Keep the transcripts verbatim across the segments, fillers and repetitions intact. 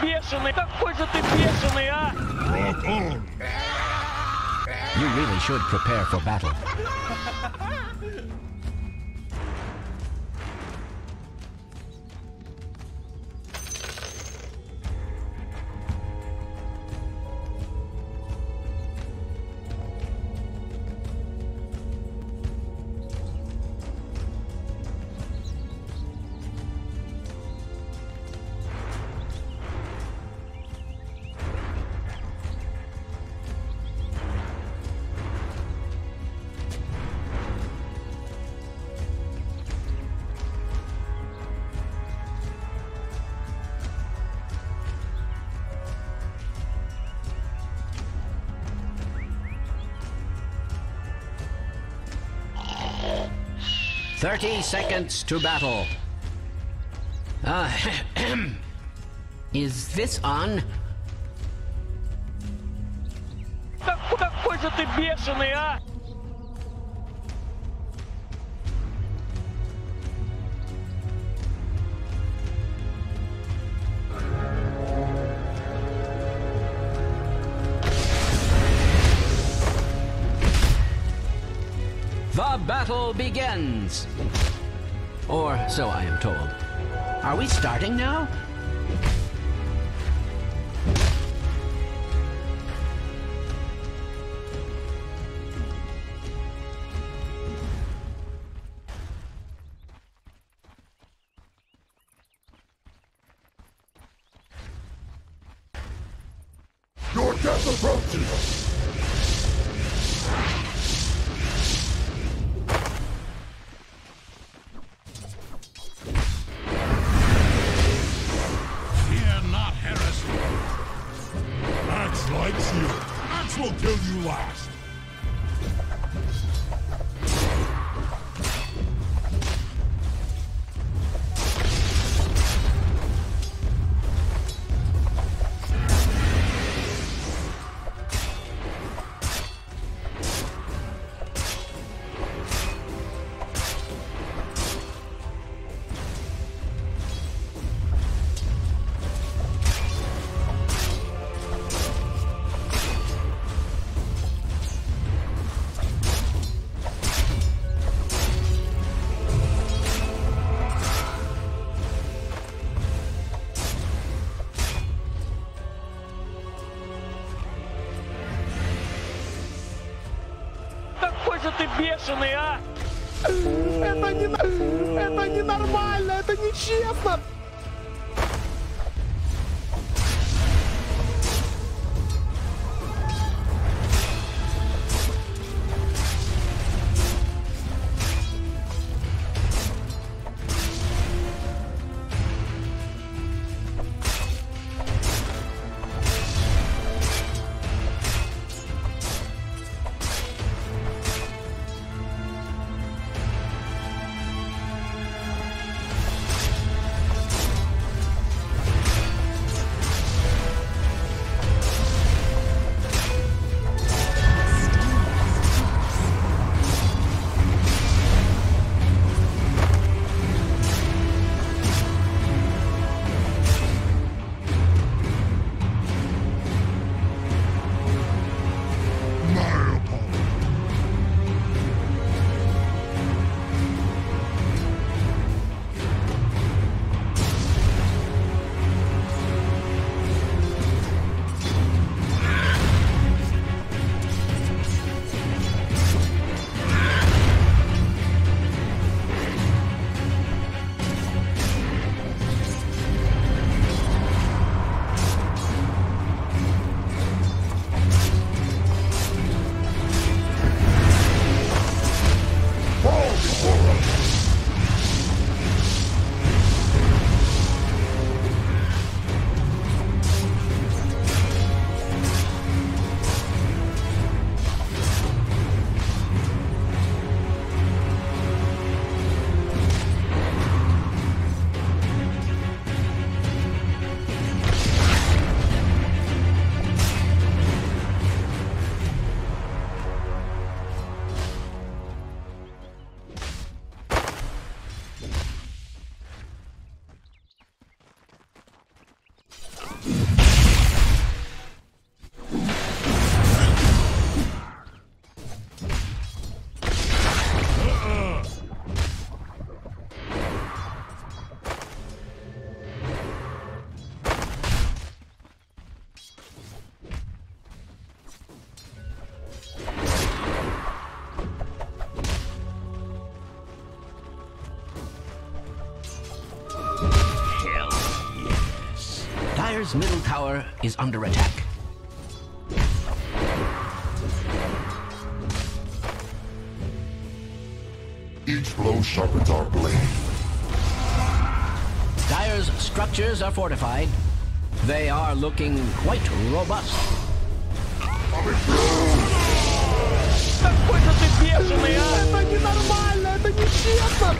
бешеный! Какой же ты бешеный, а! Rock on! You really should prepare for battle. Thirty seconds to battle. Uh, is this on? Какой же ты бешеный, а! The battle begins! Or so I am told. Are we starting now? Your death approaches! Likes you. Axe will kill you last. Какой же ты бешеный, а! Это не... Это ненормально, это нечестно! Dire's middle tower is under attack. Each blow sharpens our blade. Dire's structures are fortified. They are looking quite robust. Какой же ты бешеный, а! Это ненормально, это нечестно!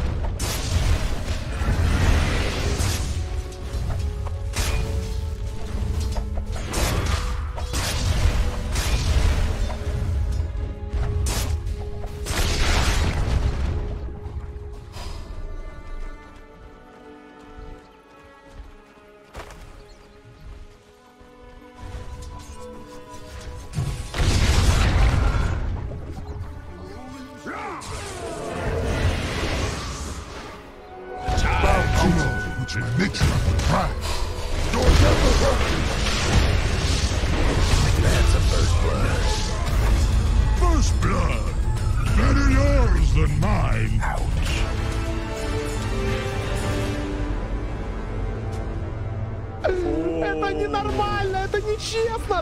Which admits you to crash. Your death approaches. That's a first blood. First blood. Better yours than mine. Ouch. Это ненормально, это нечестно!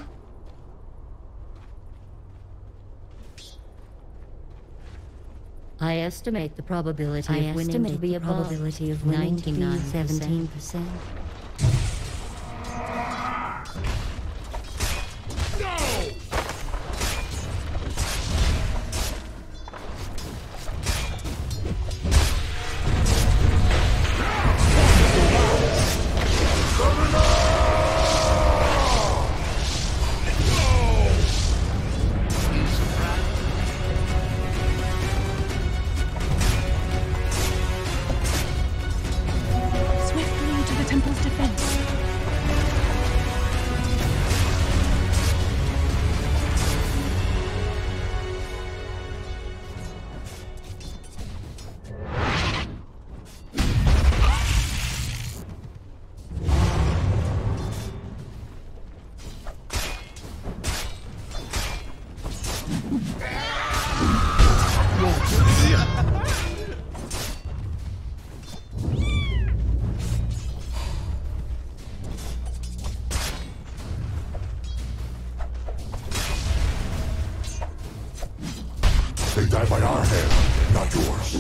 I estimate the probability I of winning to be a probability of ninety-nine seventeen percent. They die by our hand, not yours.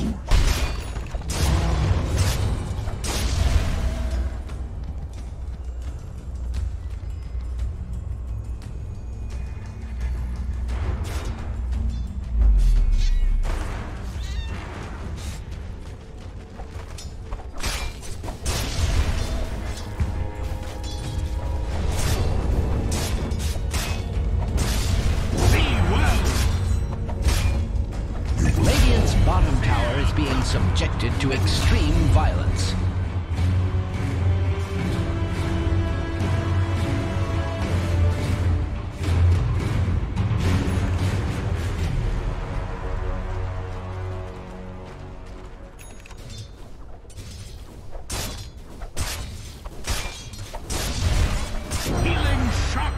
Bottom tower is being subjected to extreme violence. Healing shock.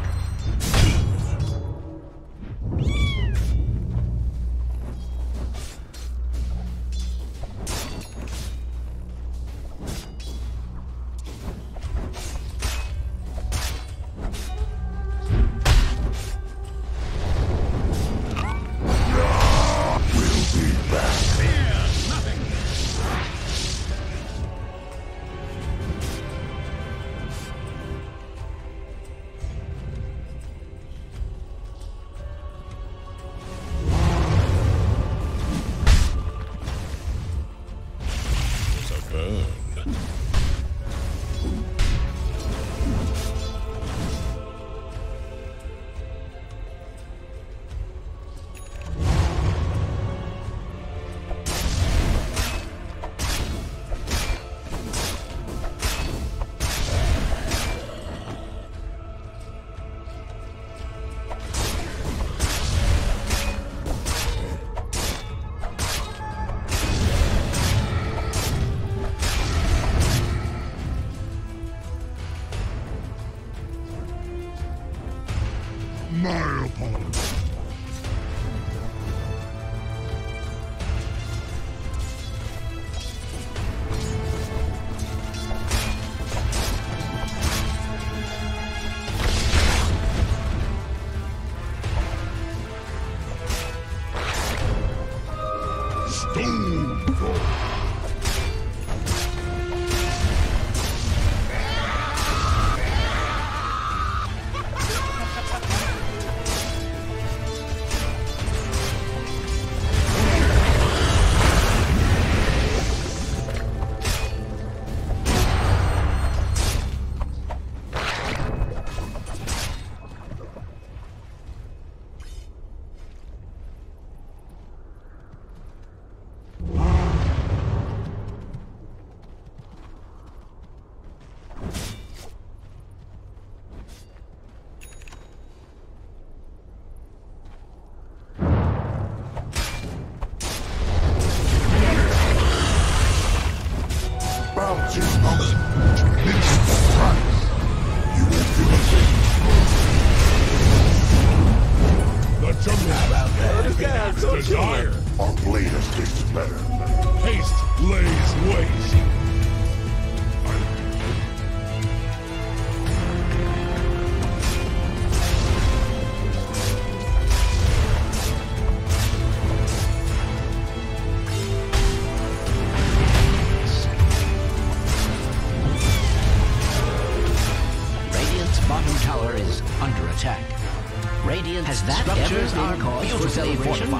been cause for celebration.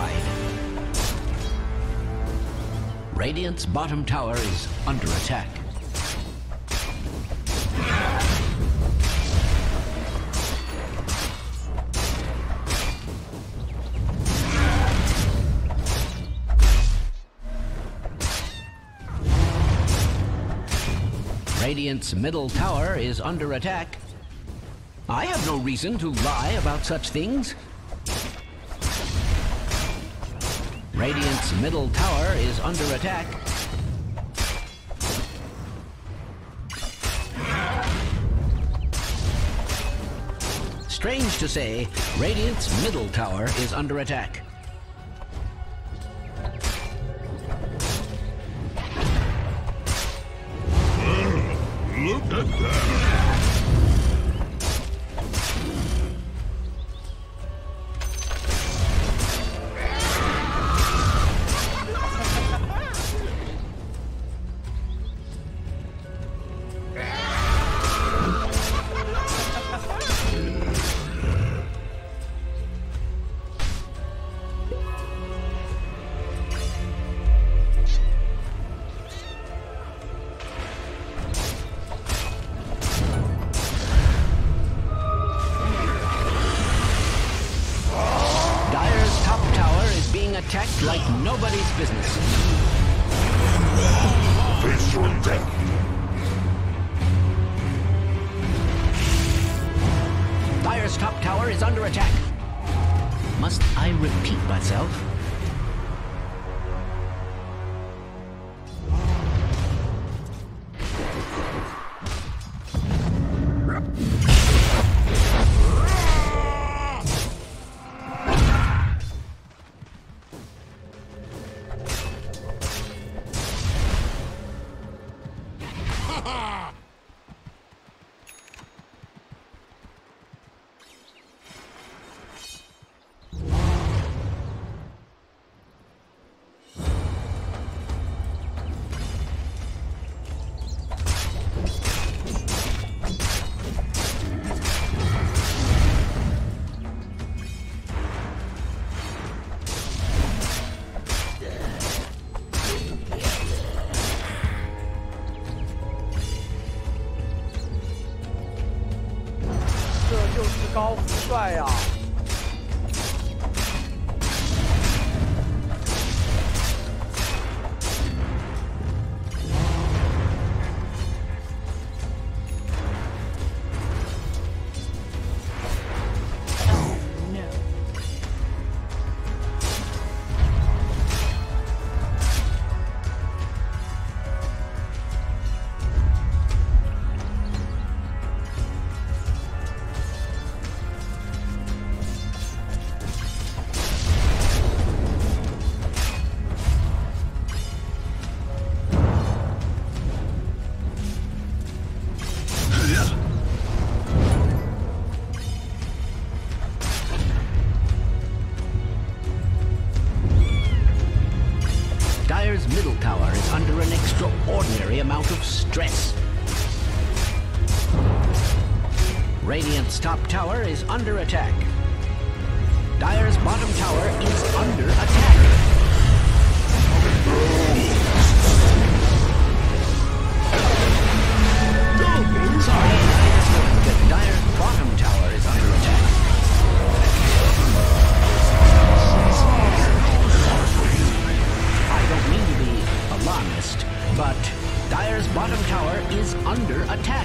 Radiant's bottom tower is under attack. Radiant's middle tower is under attack. I have no reason to lie about such things. Radiant's middle tower is under attack. Strange to say, Radiant's middle tower is under attack. Look at that! Attacked like nobody's business. Face your death. Dire's top tower is under attack. Must I repeat myself? Dire's middle tower is under an extraordinary amount of stress. Radiant's top tower is under attack. Dire's bottom tower is under attack. Sorry, I just noticed that Dire's bottom tower is under attack. I don't mean to be alarmist, but Dire's bottom tower is under attack.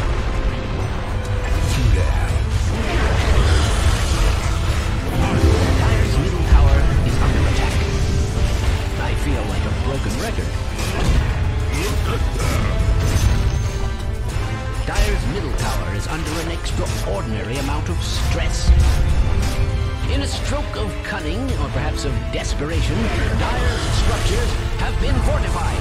Dire's middle tower is under attack. I feel like a broken record. Dire's middle tower is under an extraordinary amount of stress. In a stroke of cunning, or perhaps of desperation, Dire's structures have been fortified.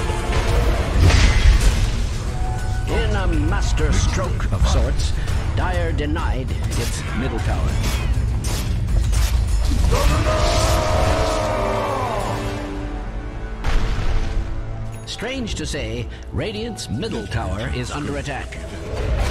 In a master stroke of sorts, Dire denied its middle tower. Strange to say, Radiant's middle tower is under attack.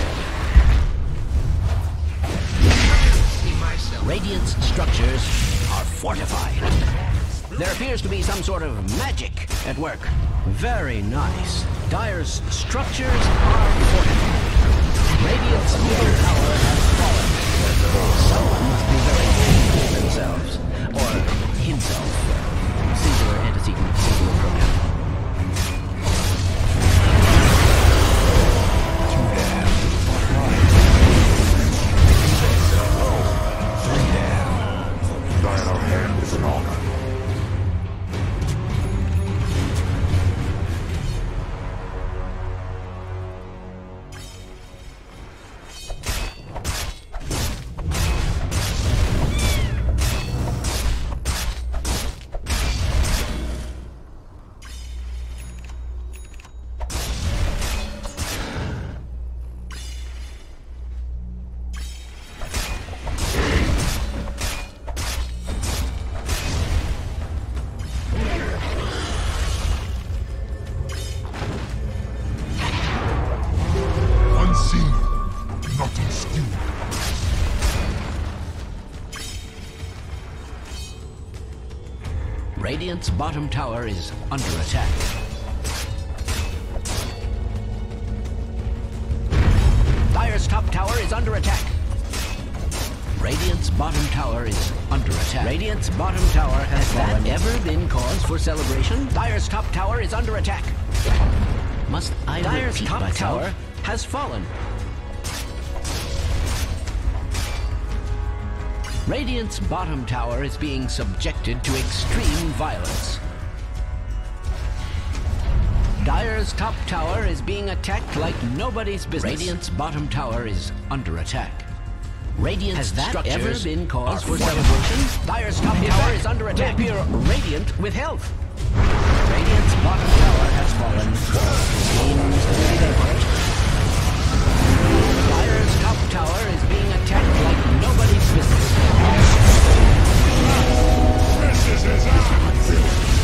Radiant's structures fortified. There appears to be some sort of magic at work. Very nice. Dire's structures are fortified. Radiant's middle tower has fallen. Someone must be very angry with themselves. Or himself. Singular antecedent, singular pronoun. Die in our hand is an honor. Radiant's bottom tower is under attack. Dire's top tower is under attack. Radiant's bottom tower is under attack. Radiant's bottom tower has that ever been cause for celebration? Dire's top tower is under attack. Must I Dire's top myself? Tower has fallen. Radiant's bottom tower is being subjected to extreme violence. Dire's top tower is being attacked like nobody's business. Radiant's bottom tower is under attack. Radiant's Has that ever been cause for celebration? Dire's top In tower fact, is under attack. They appear radiant with health. Radiant's bottom tower has fallen. Seems to be their part. Dire's top tower is being attacked like nobody's business. This is his answer.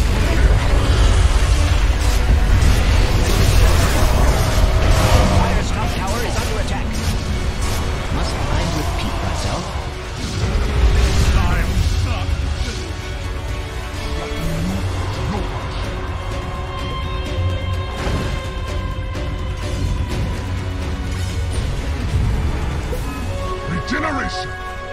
Dire's top tower is under attack. Must I repeat myself? I'm stuck. Regeneration.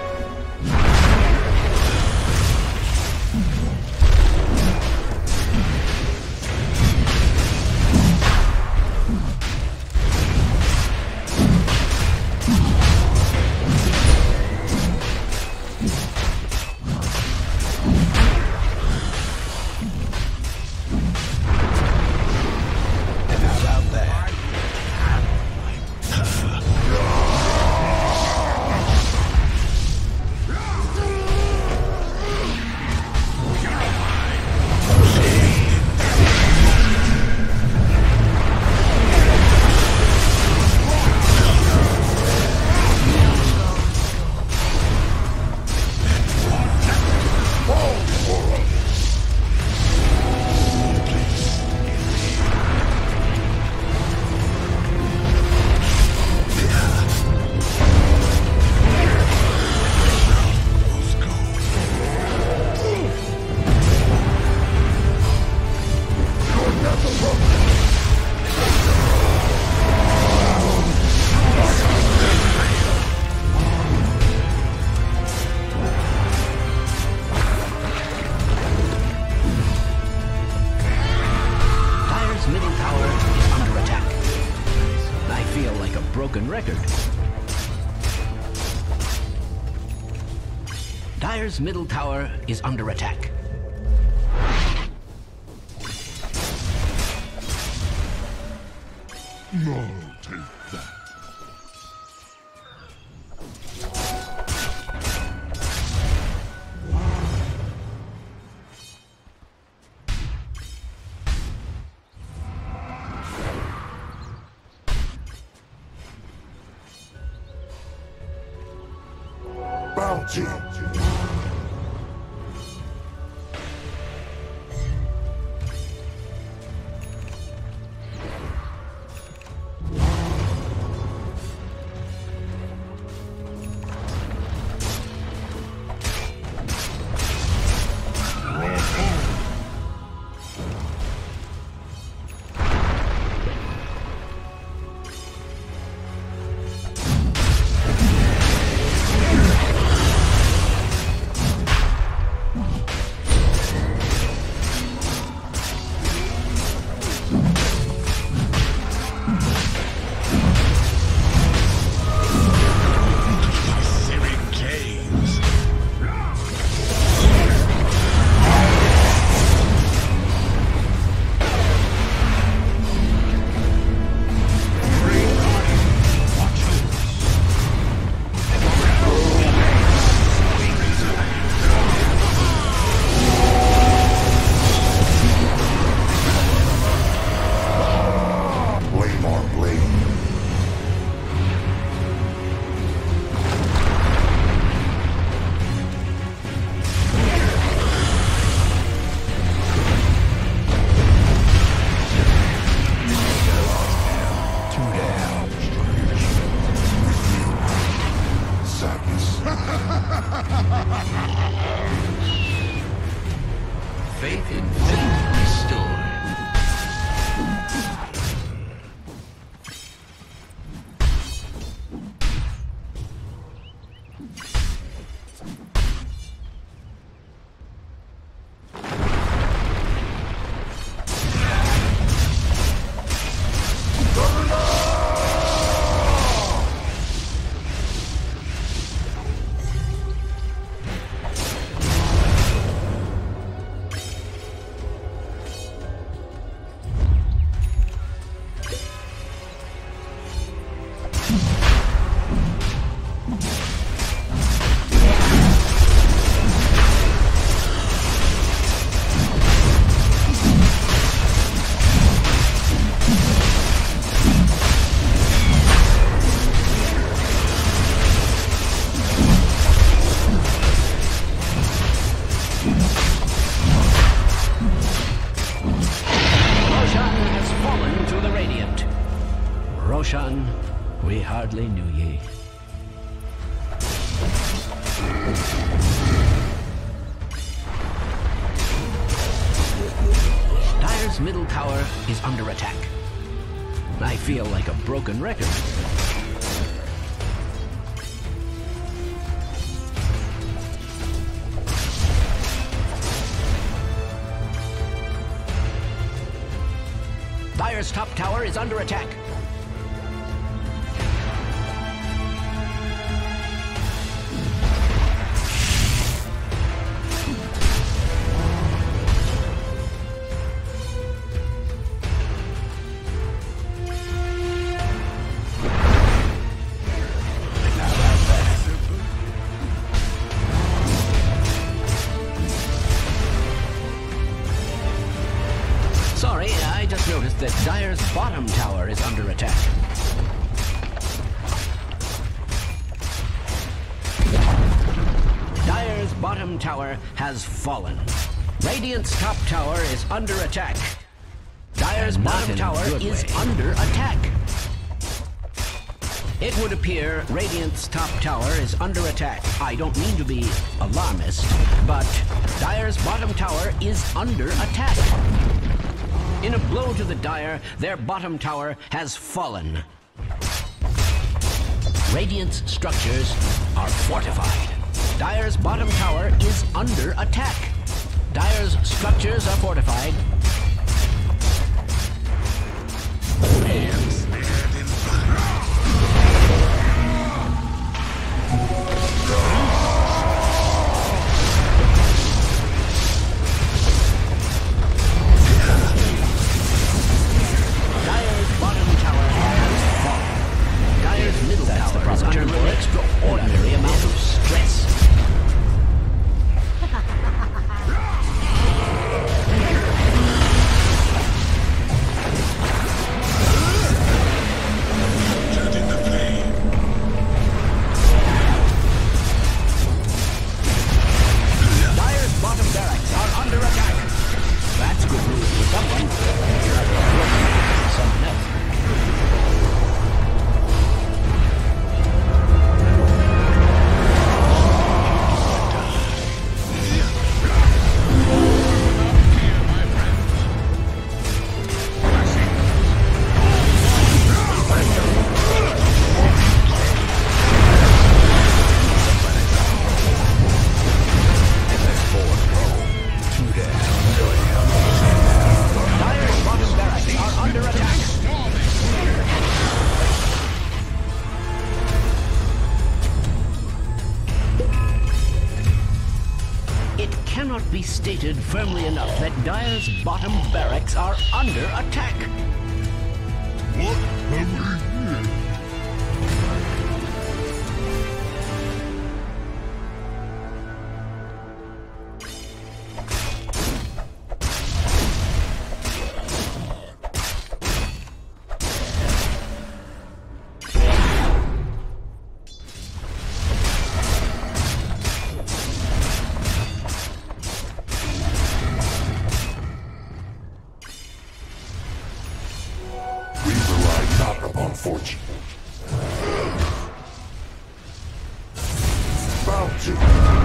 Dire's middle tower is under attack. No, take that. Bounty. Roshan, we hardly knew ye. Dire's middle tower is under attack. I feel like a broken record. Dire's top tower is under attack. Sorry, I just noticed that Dire's bottom tower is under attack. Dire's bottom tower has fallen. Radiant's top tower is under attack. Dire's bottom tower is under attack. It would appear Radiant's top tower is under attack. I don't mean to be alarmist, but Dire's bottom tower is under attack. In a blow to the Dire, their bottom tower has fallen. Radiant's structures are fortified. Dire's bottom tower is under attack. Dire's structures are fortified. Under an extraordinary amount of stress. Dire's bottom barracks are under attack. That's good news for someone. Someone else. Cannot be stated firmly enough that Dire's bottom barracks are under attack. What have we here? Fortune. Bound to.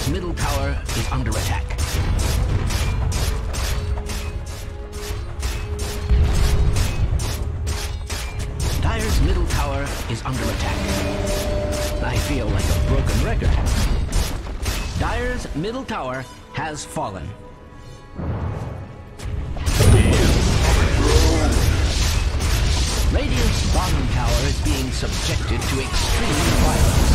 Dire's middle tower is under attack. Dire's middle tower is under attack. I feel like a broken record. Dire's middle tower has fallen. Radiant's bottom tower is being subjected to extreme violence.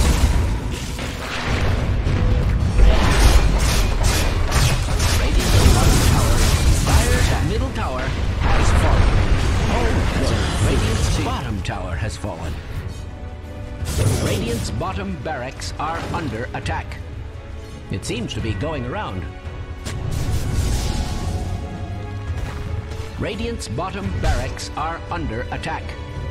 Radiant's bottom tower, Dire's middle tower has fallen. Oh, Radiant's bottom tower has fallen. Radiant's bottom barracks are under attack. It seems to be going around. Radiant's bottom barracks are under attack.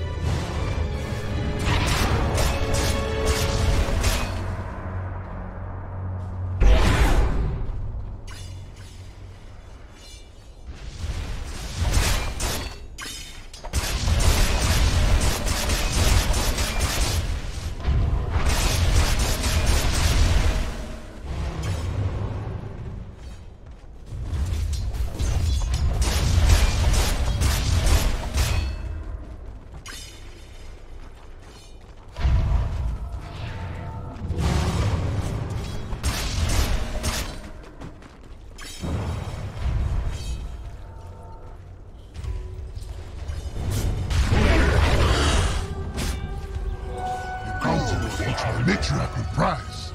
Make you happy prize.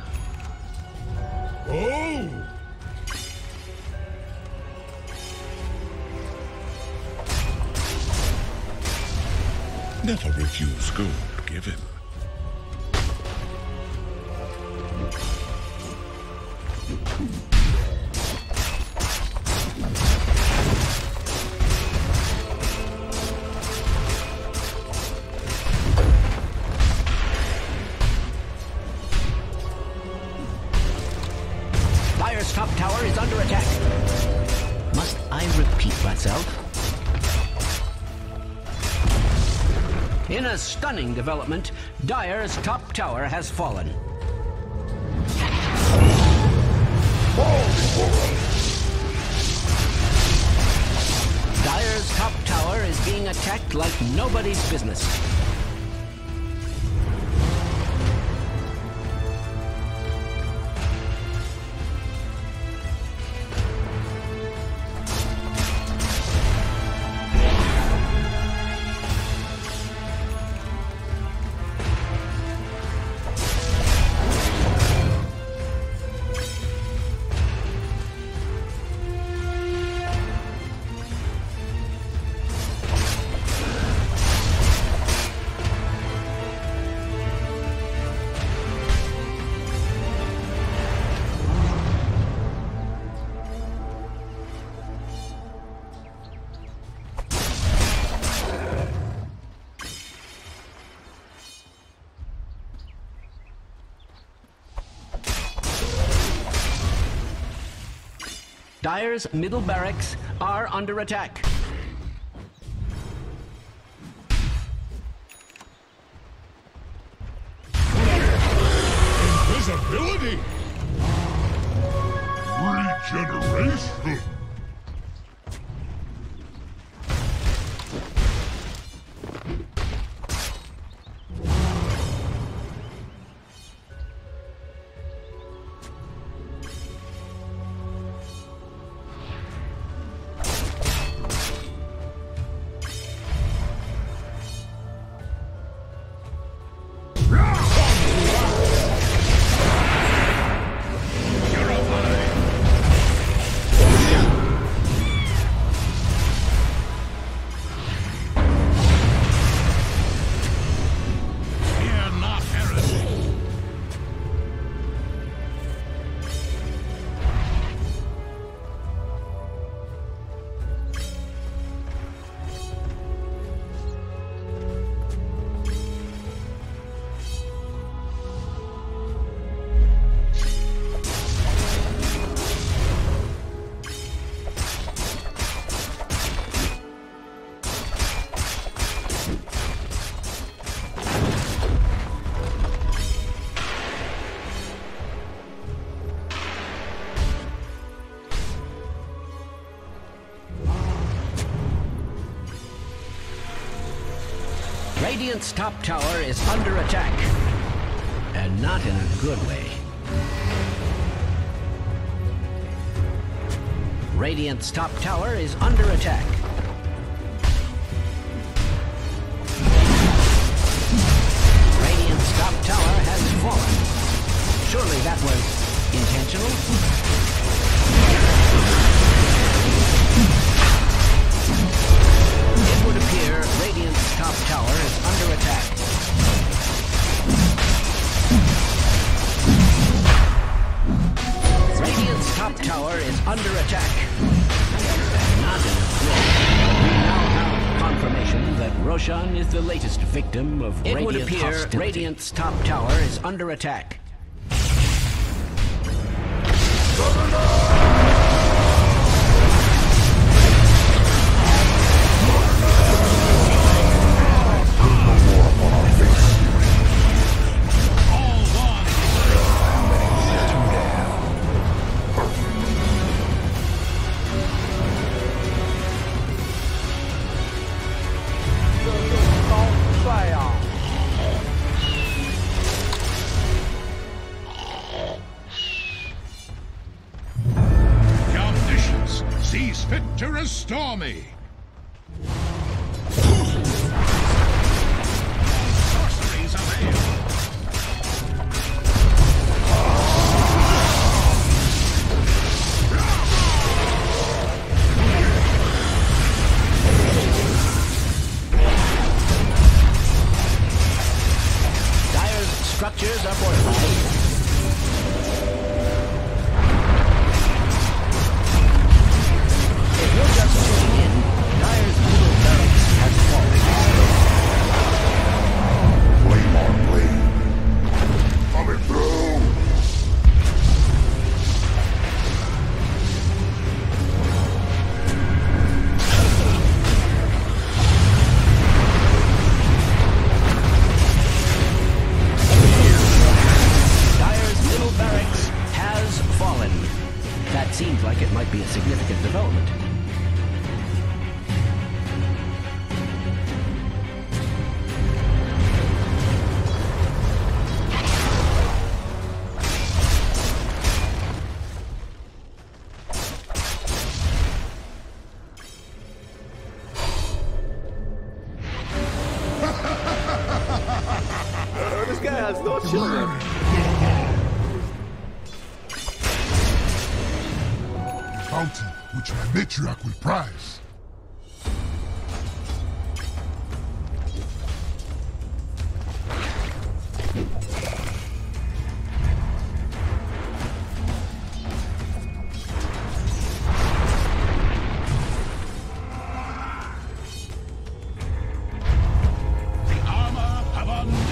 Oh! Never refuse gold given. Dire's top tower is under attack. Must I repeat myself? In a stunning development, Dire's top tower has fallen. Dire's top tower is being attacked like nobody's business. Dire's middle barracks are under attack. Invisibility! Regeneration! Radiant's top tower is under attack. And not in a good way. Radiant's top tower is under attack. Radiant's top tower has fallen. Surely that was intentional? It would appear Radiant's top tower is under attack. Radiant's top tower is under attack. Not in a good. We now have confirmation that Roshan is the latest victim of it Radiant would appear hostility. Radiant's top tower is under attack. Stormy! Sorceries avail! Dire's structures are fortified. Seems like it might be a significant development. This guy has no children. Bounty, which my matriarch will prize. The armor have unleashed.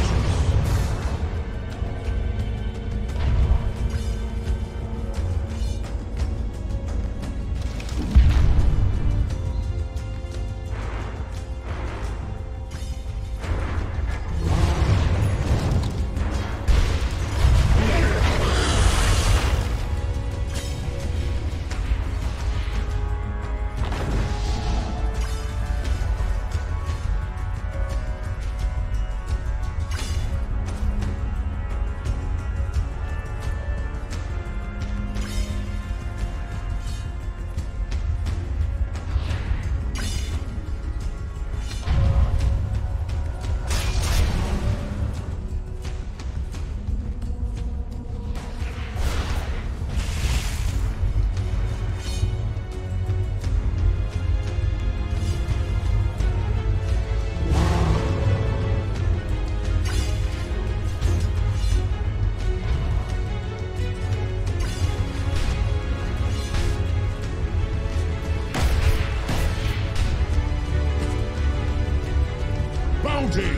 Bounty!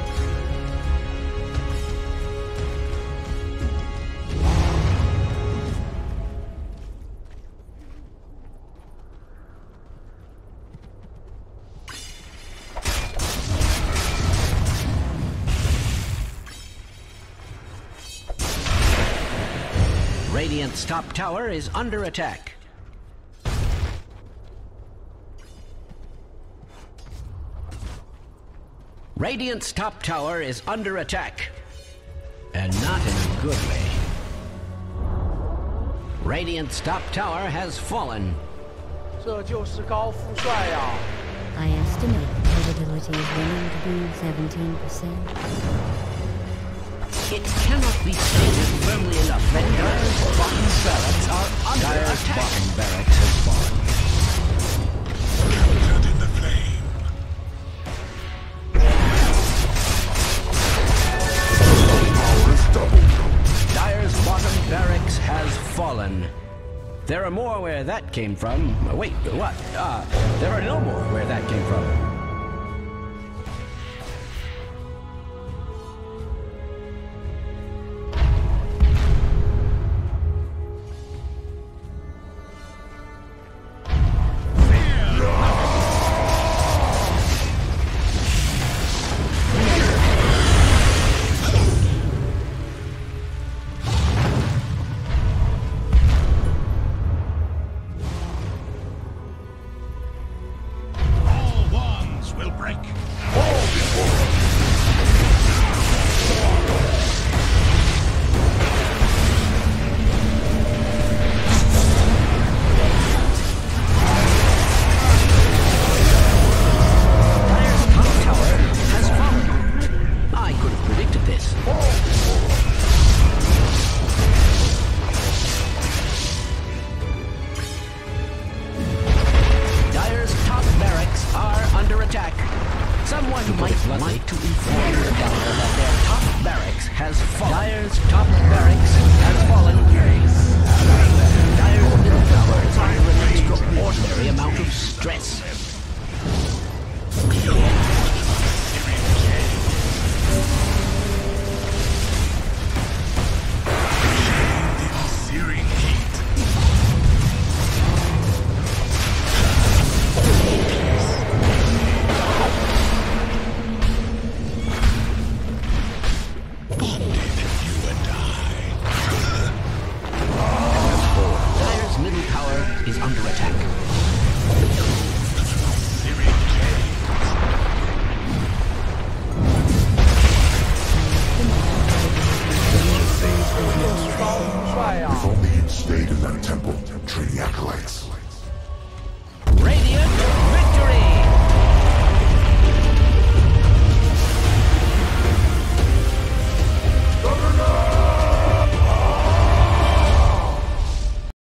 Radiant's top tower is under attack. Radiant's top tower is under attack. And not in a good way. Radiant's top tower has fallen. 这就是高富帅呀！ I estimate the probability of winning to be seventeen percent. It cannot be stated firmly enough that Dire's bottom barracks are under Dire's attack. Bottom barracks has fallen. Melted in the flame. Dire's bottom barracks has fallen. There are more where that came from. Wait, what? Ah, uh, there are no more where that came from. Someone might like to inform the Dire that their top barracks has fallen. Dire's top barracks has fallen. Dire's middle tower is under an extraordinary amount of stress.